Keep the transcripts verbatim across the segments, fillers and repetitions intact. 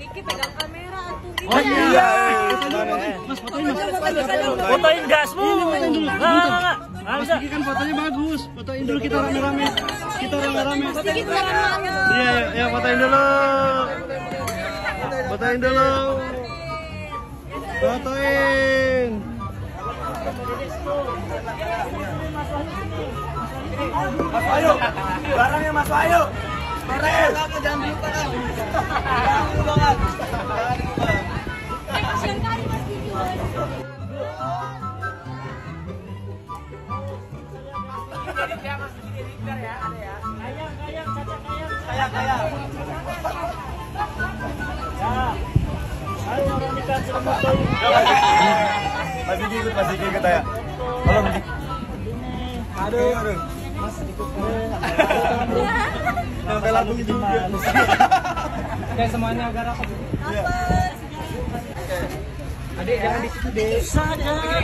Kiki pegang kamera tuh. Oh iya. Mas fotoin mas. Fotoin gasmu. Fotoin dulu. Enggak, enggak, enggak. Mas Diki kan fotonya bagus. Fotoin dulu kita rame-rame. Kita rame-rame. Iya, ya fotoin dulu. Fotoin dulu. Fotoin. Mas Wahyu, barangnya Mas Wahyu. Keren. Jangan lupa kan. Jangan lupa kan. Kasihan kali Mas Diki. Kayak kayak. Ayo orang nikah sudah fotoin. Mas Diki ikut, Mas Diki ikut ya. Halo Mas Diki. Aduh, aduh. Mas ikut. Sampai lagu juga. Kayak semuanya agak rapat. Adik jangan di situ deh. Susah dah.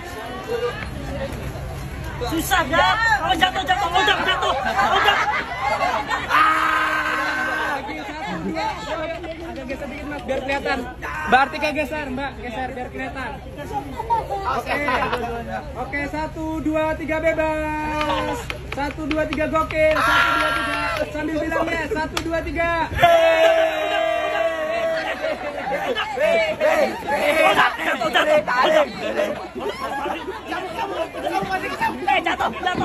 Susah dah. Kalau jatuh jatuh, kalau jatuh jatuh. Kalau jatuh. Agak geser dikit mas biar kelihatan. Mbak Artika geser, Mbak geser biar kelihatan. Oke, oke satu dua tiga bebas. Satu dua tiga gokil. Satu dua tiga sambil bilangnya satu dua tiga. Eh jatuh jatuh.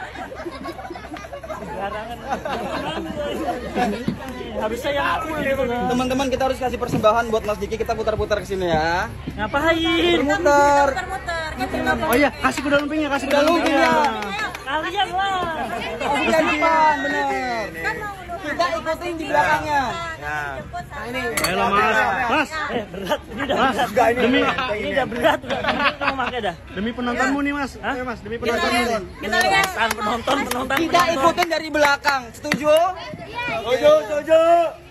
Harusnya yang cool gitu kan. Teman-teman kita harus kasih persembahan buat Mas Diki, kita putar-putar ke sini ya. Ngapain? Muter. Muter-muter. Kan tinggal Oh iya, kasih kuda lumpingnya, kasih kuda Kuda lumpingnya. lumpingnya. Kalian lah. Bukan depan, bener. Kita ikutin di belakangnya. ini. Ayo mas, mas. Eh berat, ini udah Mas, berat. ini demi Ini udah berat, udah mau pakai dah. demi penontonmu nih mas. Ayo mas, demi penontonmu. Kita lihat. Penonton, penonton, Kita penonton. ikutin dari belakang. Setuju? Setuju, setuju.